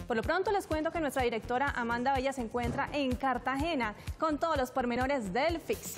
Por lo pronto les cuento que nuestra directora Amanda Bella se encuentra en Cartagena con todos los pormenores del Fixi.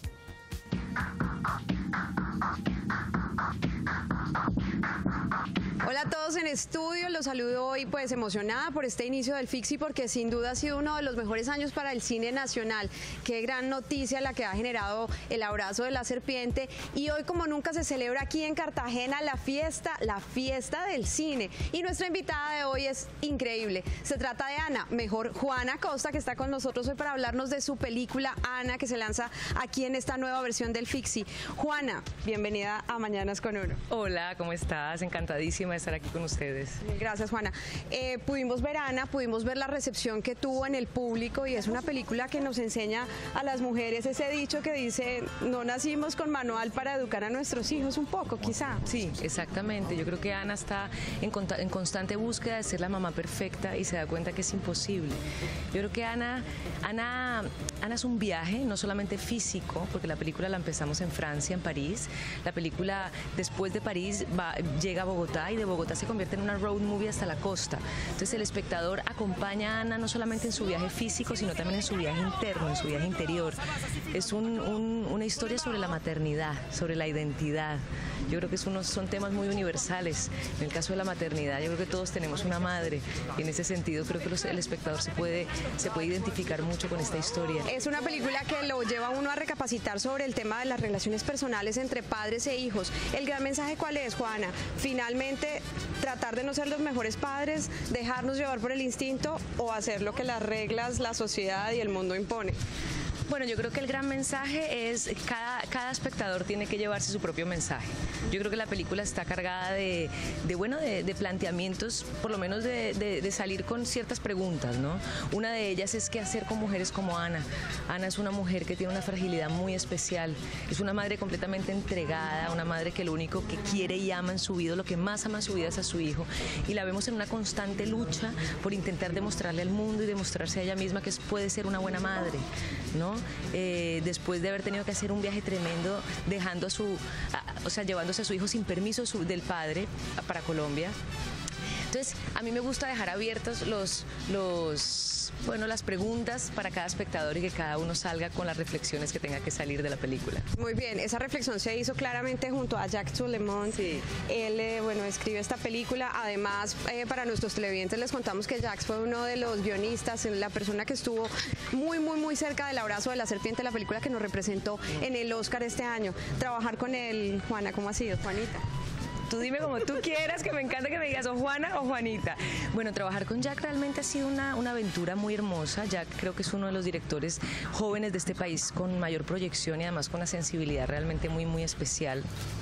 Hola a todos en estudio, los saludo hoy pues emocionada por este inicio del Fixi porque sin duda ha sido uno de los mejores años para el cine nacional. Qué gran noticia la que ha generado El Abrazo de la Serpiente, y hoy como nunca se celebra aquí en Cartagena la fiesta del cine, y nuestra invitada de hoy es increíble. Se trata de Ana, mejor Juana Acosta, que está con nosotros hoy para hablarnos de su película Ana, que se lanza aquí en esta nueva versión del Fixi. Juana, bienvenida a Mañanas con Uno. Hola, ¿cómo estás? Encantadísima de estar aquí con ustedes. Gracias, Juana. Pudimos ver Ana, pudimos ver la recepción que tuvo en el público, y es una película que nos enseña a las mujeres ese dicho que dice: no nacimos con manual para educar a nuestros hijos, un poco, quizá. Sí, exactamente. Yo creo que Ana está en constante búsqueda de ser la mamá perfecta y se da cuenta que es imposible. Yo creo que Ana es un viaje, no solamente físico, porque la película la empezamos en Francia, en París. La película, después de París, llega a Bogotá, y de Bogotá se convierte en una road movie hasta la costa. Entonces el espectador acompaña a Ana no solamente en su viaje físico, sino también en su viaje interno, en su viaje interior. Es una historia sobre la maternidad, sobre la identidad. Yo creo que son temas muy universales. En el caso de la maternidad, yo creo que todos tenemos una madre, y en ese sentido creo que el espectador se puede identificar mucho con esta historia. Es una película que lo lleva a uno a recapacitar sobre el tema de las relaciones personales entre padres e hijos. ¿El gran mensaje cuál es, Juana? Finalmente, tratar de no ser los mejores padres, dejarnos llevar por el instinto, o hacer lo que las reglas, la sociedad y el mundo imponen. Bueno, yo creo que el gran mensaje es cada espectador tiene que llevarse su propio mensaje. Yo creo que la película está cargada de planteamientos, por lo menos de salir con ciertas preguntas, ¿no? Una de ellas es qué hacer con mujeres como Ana. Ana es una mujer que tiene una fragilidad muy especial, es una madre completamente entregada, una madre que lo único que quiere y ama en su vida, lo que más ama en su vida es a su hijo, y la vemos en una constante lucha por intentar demostrarle al mundo y demostrarse a ella misma que puede ser una buena madre, ¿no? Después de haber tenido que hacer un viaje tremendo, llevándose a su hijo sin permiso del padre para Colombia. Entonces, a mí me gusta dejar abiertos las preguntas para cada espectador, y que cada uno salga con las reflexiones que tenga que salir de la película. Muy bien, esa reflexión se hizo claramente junto a Jacques Souleymane. Sí. Él, escribe esta película. Además, para nuestros televidentes les contamos que Jacques fue uno de los guionistas, la persona que estuvo muy cerca del Abrazo de la Serpiente, la película que nos representó en el Oscar este año. Trabajar con él, Juana, ¿cómo ha sido? Juanita. Tú dime como tú quieras, que me encanta que me digas o Juana o Juanita. Bueno, trabajar con Jacques realmente ha sido una aventura muy hermosa. Jacques creo que es uno de los directores jóvenes de este país con mayor proyección, y además con una sensibilidad realmente muy especial.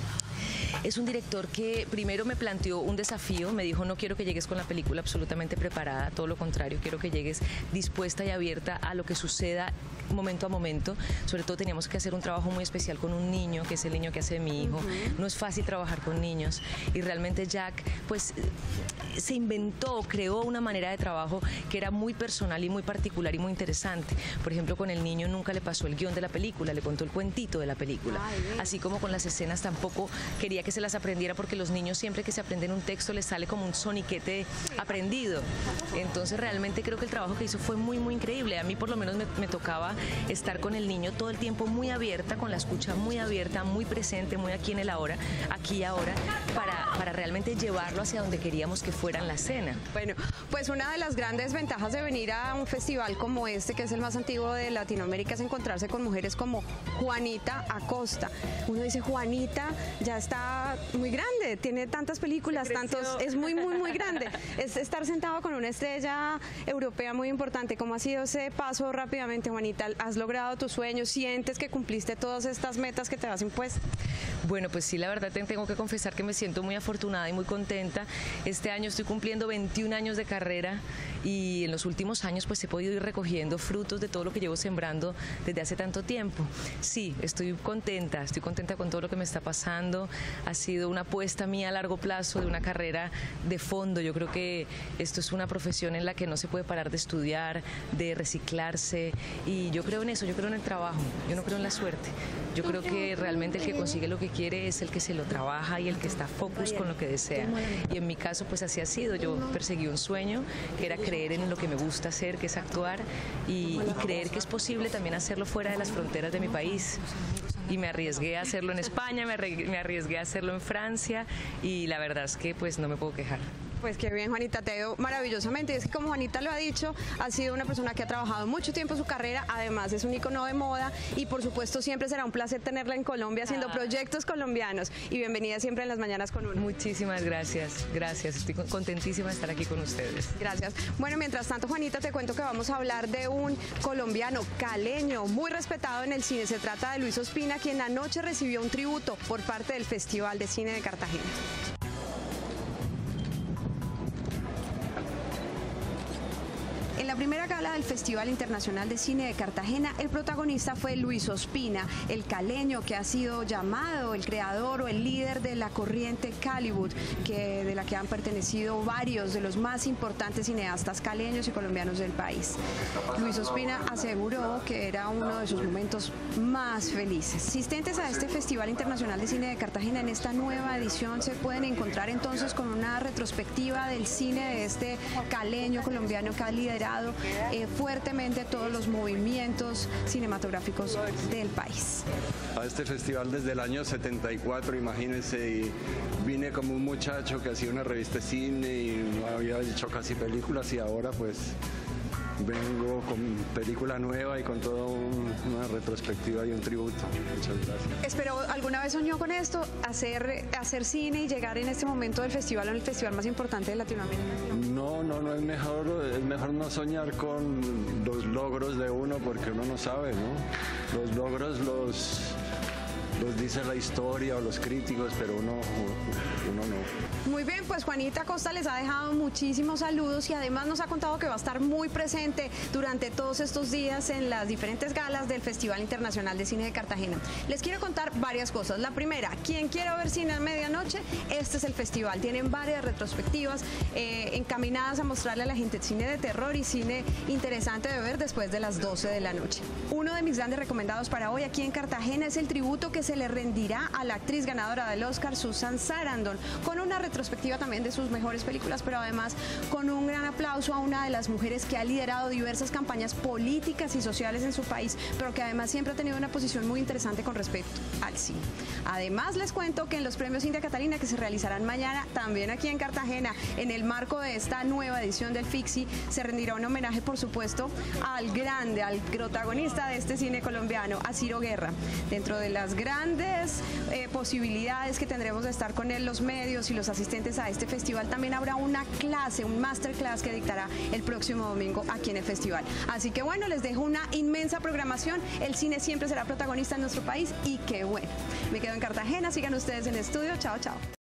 Es un director que primero me planteó un desafío, me dijo: no quiero que llegues con la película absolutamente preparada, todo lo contrario, quiero que llegues dispuesta y abierta a lo que suceda momento a momento. Sobre todo teníamos que hacer un trabajo muy especial con un niño, que es el niño que hace mi hijo. No es fácil trabajar con niños, y realmente Jacques pues se creó una manera de trabajo que era muy personal y muy particular y muy interesante. Por ejemplo, con el niño nunca le pasó el guión de la película, le contó el cuentito de la película. Así como con las escenas tampoco quería que se las aprendiera, porque los niños siempre que se aprenden un texto les sale como un soniquete aprendido. Entonces realmente creo que el trabajo que hizo fue muy increíble. A mí por lo menos me tocaba estar con el niño todo el tiempo muy abierta, con la escucha muy abierta, muy presente, muy aquí en el ahora, aquí y ahora, para realmente llevarlo hacia donde queríamos que fuera en la escena. Bueno, pues una de las grandes ventajas de venir a un festival como este, que es el más antiguo de Latinoamérica, es encontrarse con mujeres como Juanita Acosta. Uno dice: Juanita ya está muy grande, tiene tantas películas, es muy grande. Es estar sentado con una estrella europea muy importante. ¿Cómo ha sido ese paso rápidamente, Juanita? ¿Has logrado tus sueños? ¿Sientes que cumpliste todas estas metas que te has impuesto? Bueno, pues sí, la verdad tengo que confesar que me siento muy afortunada y muy contenta. Este año estoy cumpliendo 21 años de carrera, y en los últimos años pues he podido ir recogiendo frutos de todo lo que llevo sembrando desde hace tanto tiempo. Sí, estoy contenta con todo lo que me está pasando. Ha sido una apuesta mía a largo plazo de una carrera de fondo. Yo creo que esto es una profesión en la que no se puede parar de estudiar, de reciclarse, y yo creo en eso, yo creo en el trabajo, yo no creo en la suerte. Yo creo que realmente el que consigue lo que quiere es el que se lo trabaja y el que está focus con lo que desea. Y en mi caso pues así ha sido. Yo perseguí un sueño que era creer en lo que me gusta hacer, que es actuar, y creer que es posible también hacerlo fuera de las fronteras de mi país. Y me arriesgué a hacerlo en España, me arriesgué a hacerlo en Francia, y la verdad es que pues no me puedo quejar. Pues qué bien, Juanita, te veo maravillosamente. Y es que, como Juanita lo ha dicho, ha sido una persona que ha trabajado mucho tiempo en su carrera, además es un icono de moda, y por supuesto siempre será un placer tenerla en Colombia haciendo proyectos colombianos. Y bienvenida siempre en Las Mañanas con Uno. Muchísimas gracias, gracias. Estoy contentísima de estar aquí con ustedes. Gracias. Bueno, mientras tanto, Juanita, te cuento que vamos a hablar de un colombiano caleño muy respetado en el cine. Se trata de Luis Ospina, quien anoche recibió un tributo por parte del Festival de Cine de Cartagena. En la primera gala del Festival Internacional de Cine de Cartagena, el protagonista fue Luis Ospina, el caleño que ha sido llamado el creador o el líder de la corriente Callywood, de la que han pertenecido varios de los más importantes cineastas caleños y colombianos del país. Luis Ospina aseguró que era uno de sus momentos más felices. Asistentes a este Festival Internacional de Cine de Cartagena, en esta nueva edición se pueden encontrar entonces con una retrospectiva del cine de este caleño colombiano que ha liderado fuertemente todos los movimientos cinematográficos del país. A este festival desde el año 74, imagínense, y vine como un muchacho que hacía una revista de cine y no había hecho casi películas, y ahora pues vengo con película nueva y con toda una retrospectiva y un tributo. Muchas gracias. ¿Pero alguna vez soñó con esto, hacer cine y llegar en este momento del festival, en el festival más importante de Latinoamérica? No, es mejor no soñar con los logros de uno, porque uno no sabe, ¿no? Los logros los dice la historia o los críticos, pero uno no. Muy bien, pues Juanita Costa les ha dejado muchísimos saludos y además nos ha contado que va a estar muy presente durante todos estos días en las diferentes galas del Festival Internacional de Cine de Cartagena. Les quiero contar varias cosas. La primera, quien quiera ver cine a medianoche, este es el festival. Tienen varias retrospectivas encaminadas a mostrarle a la gente cine de terror y cine interesante de ver después de las 12 de la noche. Uno de mis grandes recomendados para hoy aquí en Cartagena es el tributo que se le rendirá a la actriz ganadora del Oscar, Susan Sarandon, con una retrospectiva también de sus mejores películas, pero además con un gran aplauso a una de las mujeres que ha liderado diversas campañas políticas y sociales en su país, pero que además siempre ha tenido una posición muy interesante con respecto al cine. Además les cuento que en los premios India Catalina, que se realizarán mañana también aquí en Cartagena, en el marco de esta nueva edición del FICSI, se rendirá un homenaje, por supuesto, al protagonista de este cine colombiano, a Ciro Guerra. Dentro de las grandes posibilidades que tendremos de estar con él, los medios y los asistentes a este festival, también habrá una clase, un masterclass que dictará el próximo domingo aquí en el festival. Así que bueno, les dejo una inmensa programación. El cine siempre será protagonista en nuestro país y qué bueno. Me quedo en Cartagena, sigan ustedes en el estudio. Chao, chao.